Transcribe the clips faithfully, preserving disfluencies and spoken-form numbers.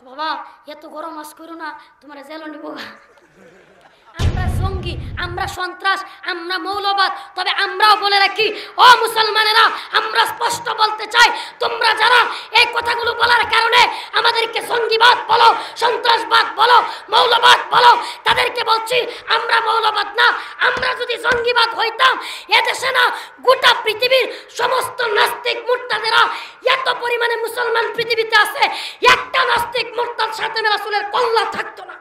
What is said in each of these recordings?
বাবা এত গরম আস করো না, তোমার জেল নিব। আমরা জঙ্গি, আমরা সন্ত্রাস, আমরা মৌলবাদ। তবে আমরাও বলে রাখি, ও মুসলমানেরা, আমরা স্পষ্ট বলতে চাই, তোমরা যারা এই কথাগুলো বলার কারণে আমাদেরকে জঙ্গিবাদ বলো, সন্ত্রাসবাদ বলো, মৌলবাদ বলো, তাদেরকে বলছি আমরা মৌলবাদ না। আমরা যদি জঙ্গিবাদ হইতাম, এদেশে না গোটা পৃথিবীর সমস্ত নাস্তিক মুরতাদেরা এত পরিমাণে মুসলমান পৃথিবীতে আছে, একটা নাস্তিক মুরতাদ সাথে রাসূলের কল্লা থাকতো না।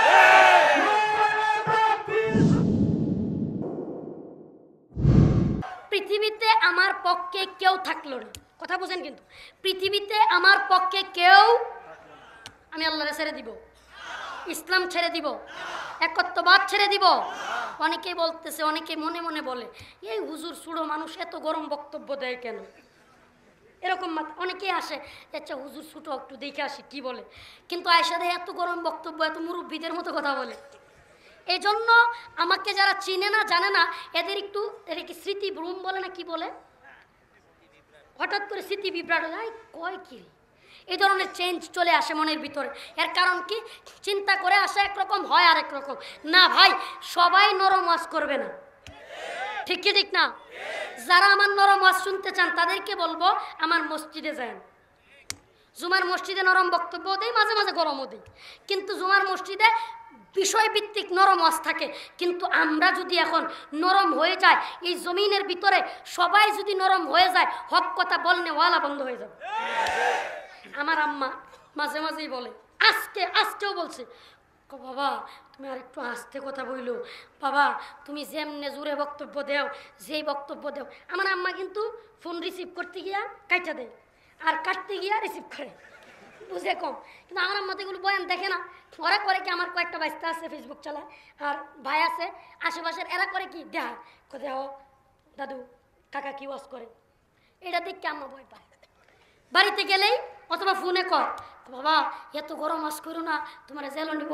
পৃথিবীতে আমার পক্ষে কেউ থাকলো না, কথা বুঝেন কিন্তু, পৃথিবীতে আমার পক্ষে কেউ, আমি আল্লাহরে ছেড়ে দিব, ইসলাম ছেড়ে দিব, একত্ববাদ ছেড়ে দিব। অনেকেই বলতেছে, অনেকে মনে মনে বলে, এই হুজুর সুড়ো মানুষ এত গরম বক্তব্য দেয় কেন? এরকম অনেকেই আসে, আচ্ছা হুজুর ছুটো একটু দেখে আসি কি বলে, কিন্তু আয়সা দেয় এত গরম বক্তব্য, এত মুরব্বীদের মতো কথা বলে। এই জন্য আমাকে যারা চিনে না জানে না, এদের একটু এর কি স্মৃতি ভ্রম বলে না কি বলে, হঠাৎ করে স্মৃতি বিভ্রাট হয়ে যায়, কয় কি এই ধরনের চেঞ্জ চলে আসে মনের ভিতরে। এর কারণ কি, চিন্তা করে আসে একরকম, হয় আরেক রকম। না ভাই, সবাই নরম ওয়াজ করবে না, ঠিক কি ঠিক না? যারা আমার নরম ওয়াজ শুনতে চান তাদেরকে বলবো আমার মসজিদে যান। জুমার মসজিদে নরম বক্তব্য দেই, মাঝে মাঝে গরমও দিই, কিন্তু জুমার মসজিদে বিষয়ভিত্তিক নরম ওয়াজ থাকে। কিন্তু আমরা যদি এখন নরম হয়ে যায়, এই জমিনের ভিতরে সবাই যদি নরম হয়ে যায়, হক কথা বলনে ওয়ালা বন্ধ হয়ে যাবে। আমার আম্মা মাঝে মাঝেই বলে, আজকে আজকেও বলছে, বাবা তুমি আর একটু আস্তে কথা বইলো, বাবা তুমি যেমনে জোরে বক্তব্য দেও, যেই বক্তব্য দেও। আমার আম্মা কিন্তু ফোন রিসিভ করতে গিয়া কাইটা দেয়, আর কাটতে গিয়া রিসিভ করে, বুঝে কম। কিন্তু আমার আম্মা তো এগুলো বয়ান দেখে না। ওরা করে কি, আমার কয়েকটা বাচ্চা আছে ফেসবুক চালায়, আর ভাই আছে আশেপাশের, এরা করে কি দেখা দেহ দাদু কাকা কি ওয়াজ করে, এটা দেখে আম্মা ভয় পায়। বাড়িতে গেলেই অথবা ফোনে কর, বাবা এত গরম ওয়াজ করো না, তোমার জেল নিব।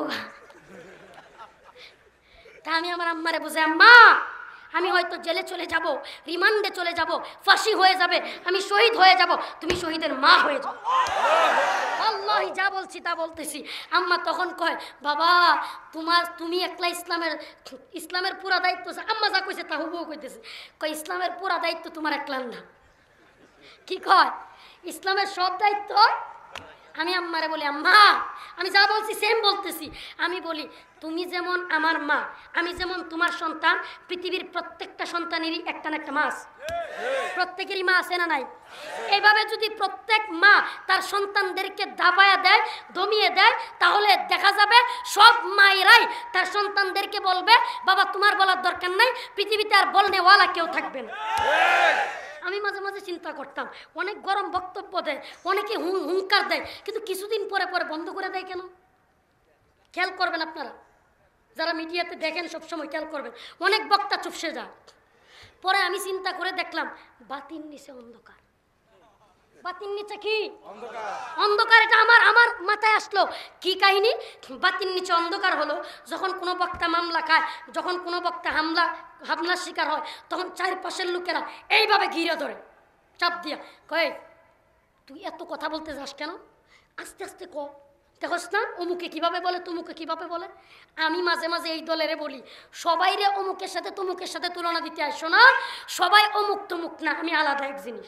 তা আমি আমার আম্মারে বুঝে, আম্মা আমি হয়তো জেলে চলে যাব, রিমান্ডে চলে যাব, ফাঁসি হয়ে যাবে, আমি শহীদ হয়ে যাব, তুমি শহীদের মা হয়ে যাও। আল্লাহ যা বলছি তা বলতেছি। আম্মা তখন কয়, বাবা তোমার তুমি একলা ইসলামের ইসলামের পুরা দায়িত্ব, আম্মা যা কইছে তা হুবহু কইতেছে, কয় ইসলামের পুরা দায়িত্ব তোমার একলার না। কি কয়, ইসলামের সব দায়িত্ব। আমি আম্মারে বলি, আম্মা আমি যা বলছি সেম বলতেছি। আমি বলি, তুমি যেমন আমার মা, আমি যেমন তোমার সন্তান, পৃথিবীর প্রত্যেকটা সন্তানেরই একটা না একটা মা আছে, প্রত্যেকেরই মা আছে না নাই? এইভাবে যদি প্রত্যেক মা তার সন্তানদেরকে দাবায়া দেয়, দমিয়ে দেয়, তাহলে দেখা যাবে সব মায়েরাই তার সন্তানদেরকে বলবে, বাবা তোমার বলার দরকার নাই, পৃথিবীতে আর বলনেওয়ালা কেউ থাকবে না। আমি মাঝে মাঝে চিন্তা করতাম, অনেক গরম বক্তব্য দেয়, অনেকে হুঁ হুঙ্কার দেয়, কিন্তু কিছুদিন পরে পরে বন্ধ করে দেয় কেন? খেয়াল করবেন আপনারা, যারা মিডিয়াতে দেখেন সবসময় খেয়াল করবেন, অনেক বক্তা চুপসে যায়। পরে আমি চিন্তা করে দেখলাম, বাতির নিচে অন্ধকার। বাতির নিচে কি অন্ধকার? এটা আমার আমার মাথায় আসলো কি কাহিনী। বাতির নিচে অন্ধকার হলো যখন কোনো বক্তা মামলা খায়, যখন কোনো বক্তা হামলা হামলার শিকার হয়, তখন চারপাশের লোকেরা এইভাবে ঘিরে ধরে, চাপ দিয়া কয়, তুই এত কথা বলতে যাস কেন? আস্তে আস্তে ক, দেখোস না অমুকে কিভাবে বলে, তমুকে কিভাবে বলে। আমি মাঝে মাঝে এই দলেরে বলি, সবাই রে অমুকের সাথে তমুকের সাথে তুলনা দিতে আসো না, সবাই অমুক তমুক না, আমি আলাদা এক জিনিস।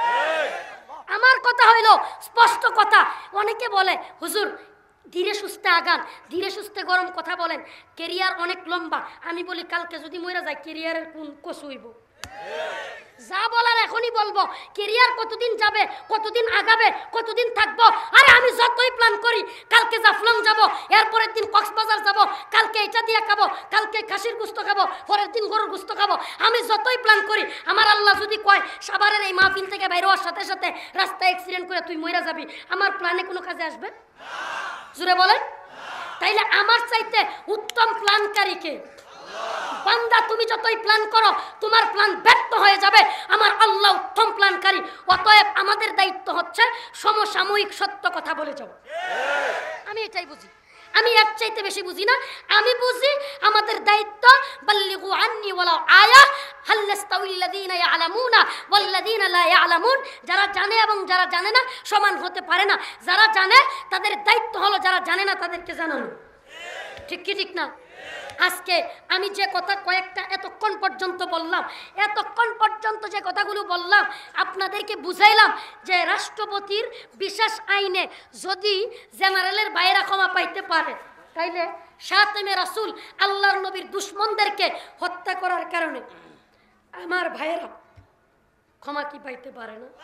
আমার কথা হইল স্পষ্ট কথা। অনেকে বলে, হুজুর ধীরে সুস্থে আগান, ধীরে সুস্থে গরম কথা বলেন, কেরিয়ার অনেক লম্বা। আমি বলি, কালকে যদি মরে যায় ক্যারিয়ারের কোন কচু হইব? যা বলার এখনই বলবো। কেরিয়ার কতদিন যাবে, কতদিন আগাবে, কতদিন থাকবো? আরে আমি যতই প্ল্যান করি, কালকে জাফলং যাব, এরপরের দিন কক্সবাজার যাব, কালকে এটা দিয়ে খাবো, কালকে খাসির গুস্ত খাবো, পরের দিন গরুর গুস্ত খাবো, আমি যতই প্ল্যান করি, আমার আল্লাহ যদি কয় সাভারের এই মাহফিল থেকে বাইরে হওয়ার সাথে সাথে রাস্তায় অ্যাক্সিডেন্ট করে তুই মরে যাবি, আমার প্ল্যানে কোনো কাজে আসবে? জুড়ে বলেন। তাইলে আমার চাইতে উত্তম প্ল্যানকারী কে? বান্দা তুমি যতই প্ল্যান করো, তোমার প্ল্যান ব্যর্থ হয়ে যাবে। আমার আল্লাহ উত্তম প্ল্যানকারী। অতএব আমাদের দায়িত্ব হচ্ছে সমসাময়িক সত্য কথা বলে যাও। আমি এটাই বুঝি, আমি এর চাইতে বেশি বুঝি না। আমি বুঝি আমাদের দায়িত্ব, বাল্লিগু আন্নি ওয়ালাউ আয়া হাল ইয়াস্তাউইল্লাযীনা ইয়ালামুনা ওয়াল্লাযীনা লা ইয়ালামুন। যারা জানে এবং যারা জানে না সমান হতে পারে না। যারা জানে তাদের দায়িত্ব হলো যারা জানে না তাদেরকে জানানো, ঠিক কি ঠিক না? আজকে আমি যে কথা কয়েকটা এতক্ষণ পর্যন্ত বললাম, এতক্ষণ পর্যন্ত যে কথাগুলো বললাম আপনাদেরকে বুঝাইলাম যে রাষ্ট্রপতির বিশেষ আইনে যদি জেনারেলের বাইরে ক্ষমা পাইতে পারে, তাইলে শাতেমে রাসূল আল্লাহর নবীর দুশমনদেরকে হত্যা করার কারণে আমার ভাইয়েরা ক্ষমা কি পাইতে পারে না?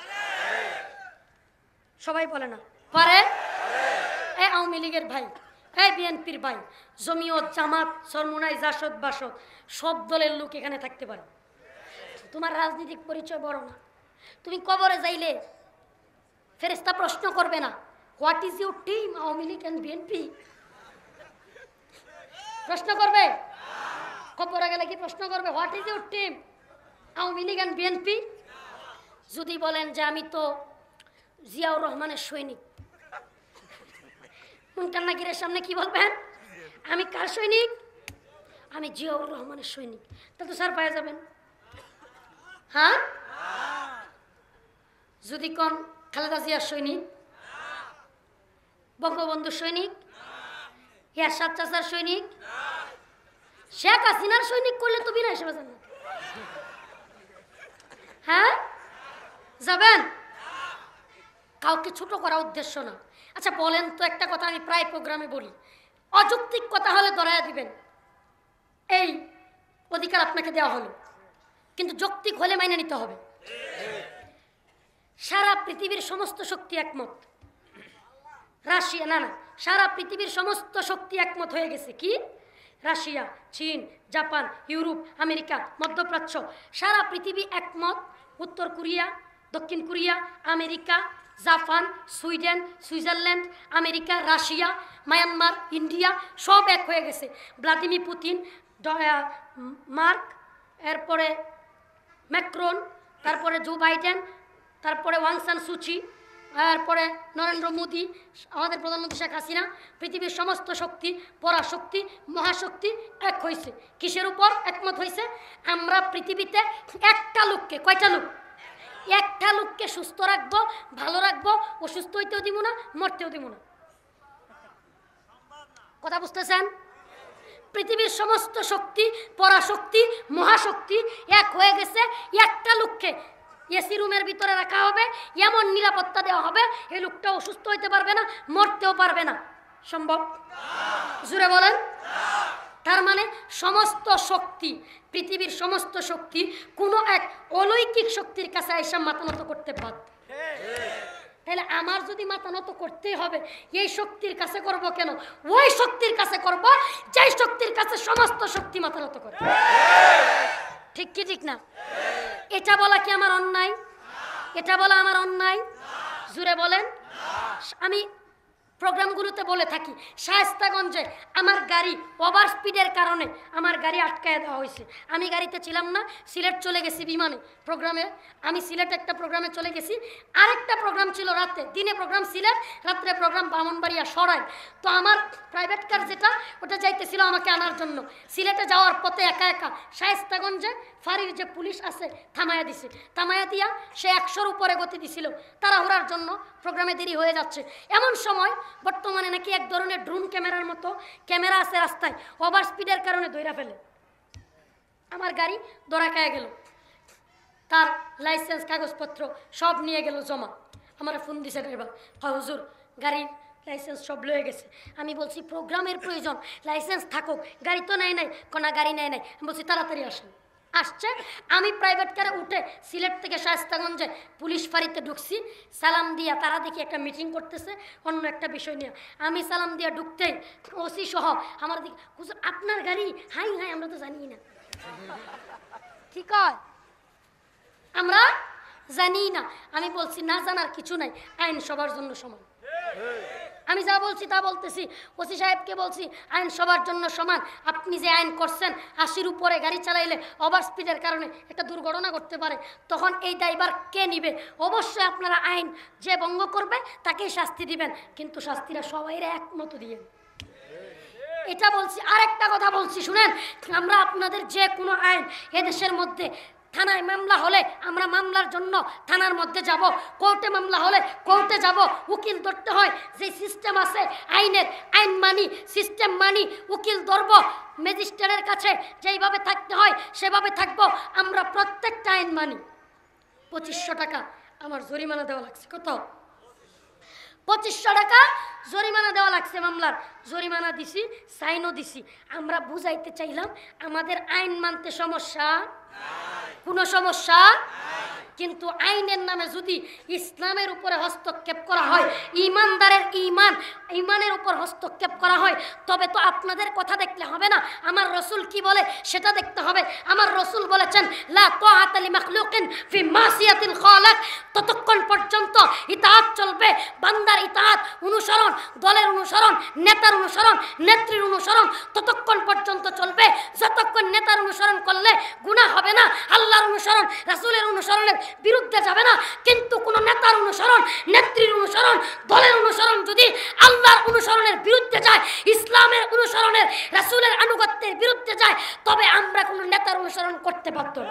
সবাই বলে না পারে? এ আওয়ামী লীগের ভাই, এই বিএনপির ভাই, জমিয়ত, জামাত, সরমুনাই, জাসদ, বাসদ সব দলের লোক এখানে থাকতে পারে। তোমার রাজনৈতিক পরিচয় বড় না। তুমি কবরে যাইলে ফেরেশতা প্রশ্ন করবে না what is your team Awami League and BNP? প্রশ্ন করবে? কবরে গেলে কি প্রশ্ন করবে what is your team Awami League and BNP? যদি বলেন যে আমি তো জিয়াউর রহমানের সৈনিক, মুনকার নাকিরের সামনে কি বলবেন? আমি কার সৈনিক? আমি জিয়াউর রহমানের সৈনিক। তাহলে তো স্যার পাওয়া যাবেন। হ্যাঁ, যদি কোন খালেদা জিয়ার সৈনিক, বঙ্গবন্ধুর সৈনিক, এরশাদ চাচার সৈনিক, শেখ হাসিনার সৈনিক করলে তো বিনা হিসেবে যাবেন। হ্যাঁ যাবেন? কাউকে ছোট করা উদ্দেশ্য না। আচ্ছা বলেন তো একটা কথা, আমি প্রায় প্রোগ্রামে বলি, অযৌক্তিক কথা হলে ধরাইয়া দিবেন, এই অধিকার আপনাকে দেওয়া হলো, কিন্তু যৌক্তিক হলে মাইনে নিতে হবে। সারা পৃথিবীর সমস্ত শক্তি একমত, রাশিয়া না না সারা পৃথিবীর সমস্ত শক্তি একমত হয়ে গেছে। কি? রাশিয়া, চীন, জাপান, ইউরোপ, আমেরিকা, মধ্যপ্রাচ্য, সারা পৃথিবী একমত। উত্তর কোরিয়া, দক্ষিণ Korea, America, Japan, Sweden, Switzerland, America, Russia, Myanmar, India সব এক হয়ে গেছে। ভ্লাদিমির পুতিন, মার্ক, এরপরে ম্যাক্রন, তারপরে জো বাইডেন, তারপরে ওয়াং সান সুচি, এরপরে নরেন্দ্র মোদী, আমাদের প্রধানমন্ত্রী শেখ হাসিনা, পৃথিবীর সমস্ত শক্তি, পরাশক্তি, মহাশক্তি এক হয়েছে। কিসের উপর একমত হয়েছে? আমরা পৃথিবীতে একটা লোককে, কয়টা লোক? একটা লোককে সুস্থ রাখবো, ভালো রাখবো, অসুস্থ হইতেও দিব না, মরতেও দিব না। কথা বুঝতেছেন? পৃথিবীর সমস্ত শক্তি, পরাশক্তি, মহাশক্তি এক হয়ে গেছে। একটা লোককে এসি রুমের ভিতরে রাখা হবে, এমন নিরাপত্তা দেওয়া হবে এই লোকটা অসুস্থ হইতে পারবে না, মরতেও পারবে না। সম্ভব? জুড়ে বলেন। তার মানে সমস্ত শক্তি, পৃথিবীর সমস্ত শক্তি কোনো এক অলৌকিক শক্তির কাছে এসে মাথা নত করতে বাধ্য। তাহলে আমার যদি মাথা নত করতেই হবে, এই শক্তির কাছে করব কেন? ওই শক্তির কাছে করব যেই শক্তির কাছে সমস্ত শক্তি মাথা নত করে। ঠিক কি ঠিক না? এটা বলা কি আমার অন্যায়? এটা বলা আমার অন্যায়? জুড়ে বলেন। আমি প্রোগ্রামগুলোতে বলে থাকি, শায়েস্তাগঞ্জে আমার গাড়ি ওভার স্পিডের কারণে আমার গাড়ি আটকায় দেওয়া হয়েছে। আমি গাড়িতে ছিলাম না, সিলেট চলে গেছি বিমানে প্রোগ্রামে। আমি সিলেট একটা প্রোগ্রামে চলে গেছি, আরেকটা প্রোগ্রাম ছিল রাতে, দিনে প্রোগ্রাম সিলেট, রাত্রে প্রোগ্রাম ব্রাহ্মণবাড়িয়া সরাই। তো আমার প্রাইভেট কার যেটা, ওটা যাইতেছিল আমাকে আনার জন্য। সিলেটে যাওয়ার পথে একা একা শায়েস্তাগঞ্জে ফাঁড়ির যে পুলিশ আছে থামায়া দিছে। থামায়া দিয়া সে একশোর উপরে গতি দিছিল তাড়াহুড়ার জন্য, প্রোগ্রামে দেরি হয়ে যাচ্ছে। এমন সময় বর্তমানে নাকি এক ধরনের ড্রোন ক্যামেরার মতো ক্যামেরা আছে রাস্তায়, ওভার স্পিডের কারণে ধইরা ফেলে। আমার গাড়ি ধরা খায় গেল, তার লাইসেন্স কাগজপত্র সব নিয়ে গেল জমা। আমার ফোন দিছে ড্রাইভার, হয় হুজুর গাড়ির লাইসেন্স সব লয়ে গেছে। আমি বলছি প্রোগ্রামের প্রয়োজন, লাইসেন্স থাকুক, গাড়ি তো নেয় নাই। কোনা গাড়ি নেয় নাই। আমি বলছি তাড়াতাড়ি আসেন। আসছে, আমি প্রাইভেট কারে উঠে সিলেট থেকে শায়েস্তাগঞ্জে পুলিশ ফাঁড়িতে ঢুকছি। সালাম দিয়া তারা দেখি একটা মিটিং করতেছে অন্য একটা বিষয় নিয়ে। আমি সালাম দিয়া ঢুকতেই ওসি সহ আমার দিকে, হুজুর আপনার গাড়ি? হাই হাই আমরা তো জানি না। কি কয়? আমরা জানি না। আমি বলছি না জানার কিছু নাই, আইন সবার জন্য সমান। আমি যা বলছি তা বলতেছি। ওসি সাহেবকে বলছি আইন সবার জন্য সমান। আপনি যে আইন করছেন, আশির উপরে গাড়ি চালাইলে ওভার স্পিডের কারণে একটা দুর্ঘটনা ঘটতে পারে, তখন এই দায়ভার কে নিবে? অবশ্যই আপনারা আইন যে ভঙ্গ করবে তাকেই শাস্তি দিবেন, কিন্তু শাস্তিরা সবাইরে একমত দিয়ে। এটা বলছি। আরেকটা কথা বলছি শুনেন, আমরা আপনাদের যে কোনো আইন এদেশের মধ্যে থানায় মামলা হলে আমরা মামলার জন্য থানার মধ্যে যাব, কোর্টে মামলা হলে কোর্টে যাব, উকিল ধরতে হয়, যে সিস্টেম আছে আইনের, আইন মানি, সিস্টেম মানি, উকিল ধরব, ম্যাজিস্ট্রেটের কাছে যেইভাবে থাকতে হয় সেভাবে থাকবো। আমরা প্রত্যেকটা আইন মানি। পঁচিশশো টাকা আমার জরিমানা দেওয়া লাগছে। কত? পঁচিশশো টাকা জরিমানা দেওয়া লাগছে। মামলার জরিমানা দিছি, সাইনও দিছি। আমরা বুঝাইতে চাইলাম আমাদের আইন মানতে সমস্যা, কোনো সমস্যা, কিন্তু আইনের নামে যদি ইসলামের উপরে হস্তক্ষেপ করা হয়, ইমানদারের ইমান ইমানের উপর হস্তক্ষেপ করা হয়, তবে তো আপনাদের কথা দেখলে হবে না, আমার রসুল কি বলে সেটা দেখতে হবে। আমার রসুল বলেছেন লা তাআতা লিমাখলুকিন ফি মাসিয়াতিল খালিক, ততক্ষণ পর্যন্ত ইতাআত চলবে, বান্দার ইতাআত, অনুসরণ, দলের অনুসরণ, নেতার অনুসরণ, নেত্রীর অনুসরণ ততক্ষণ পর্যন্ত চলবে যতক্ষণ নেতার অনুসরণ করলে গুনাহ হবে না, আল্লাহর অনুসরণ, রাসূলের অনুসরণের বিরুদ্ধে যাবে না। কিন্তু কোন নেতার অনুসরণ, নেত্রীর অনুসরণ, দলের অনুসরণ যদি আল্লাহর অনুসরণের বিরুদ্ধে যায়, ইসলামের অনুসরণের, রাসূলের আনুগত্যের বিরুদ্ধে যায়, তবে আমরা কোন নেতার অনুসরণ করতে বাধ্য না।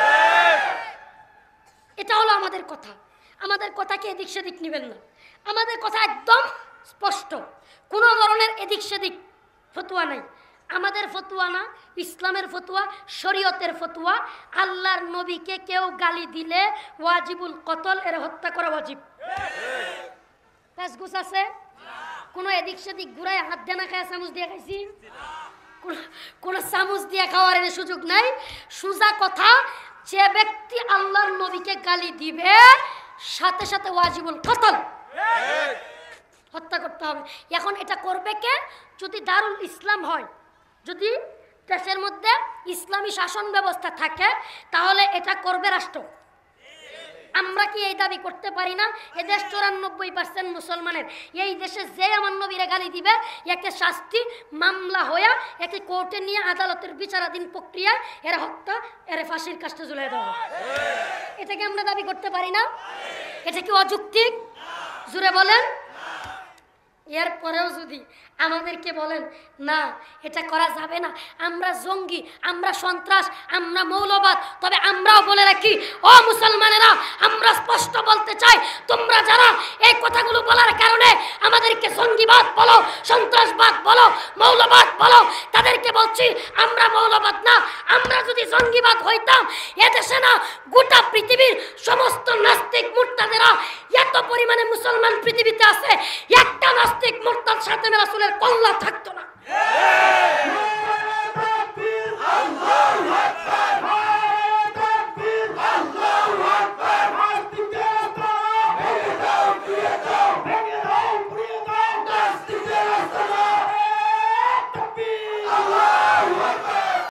এটা হলো আমাদের কথা। আমাদের কথাকে এদিক সেদিক নেবেন না। আমাদের কথা একদম স্পষ্ট, কোনো ধরনের এদিক সেদিক ফতোয়া নাই। আমাদের ফতোয়া না, ইসলামের ফতোয়া, শরীয়তের ফতোয়া। আল্লাহর নবীকে কেউ গালি দিলে ওয়াজিবুল কতল, এর হত্যা করা ওয়াজিব। পেশগুছ আছে? কোনো এদিক সেদিক ঘুরায় হাত দেনা খায় চামচ দিয়ে খাইছি? কোনো চামচ দিয়ে খাওয়ার এর সুযোগ নাই। সোজা কথা, যে ব্যক্তি আল্লাহর নবীকে গালি দিবে সাথে সাথে ওয়াজিবুল কতল, হত্যা করতে হবে। এখন এটা করবে কে? যদি দারুল ইসলাম হয়, যদি দেশের মধ্যে ইসলামী শাসন ব্যবস্থা থাকে, তাহলে এটা করবে রাষ্ট্র। আমরা কি এই দাবি করতে পারি না? এদেশ চৌরানব্বই পার্সেন্ট মুসলমানের। এই দেশে যে আমার নবীরে গালি দিবে, একে শাস্তি, মামলা হইয়া একে কোর্টে নিয়ে আদালতের বিচারাধীন প্রক্রিয়ায় এর হত্যা, এর ফাঁসির কাস্টে ঝুলিয়ে দেওয়া। এটাকে আমরা দাবি করতে পারি না? এটা কি অযৌক্তিক? জুড়ে বলেন। এরপরেও যদি আমাদেরকে বলেন না এটা করা যাবে না, আমরা জঙ্গি, আমরা সন্ত্রাস, আমরা মৌলবাদ, তবে আমরাও বলে রাখি, ও মুসলমানেরা, আমরা স্পষ্ট বলতে চাই, তোমরা যারা এই কথাগুলো বলার কারণে আমাদেরকে জঙ্গিবাদ বলো, সন্ত্রাসবাদ বলো, মৌলবাদ বলো, তাদেরকে বলছি আমরা মৌলবাদ না। আমরা যদি জঙ্গিবাদ হইতাম, এদেশে না গোটা পৃথিবীর সমস্ত নাস্তিক মুরতাদেরা, এত পরিমাণে মুসলমান পৃথিবীতে আছে, একটা নাস্তিক মুরতাদ সাথে রাসূলের কল্লা থাকতো না।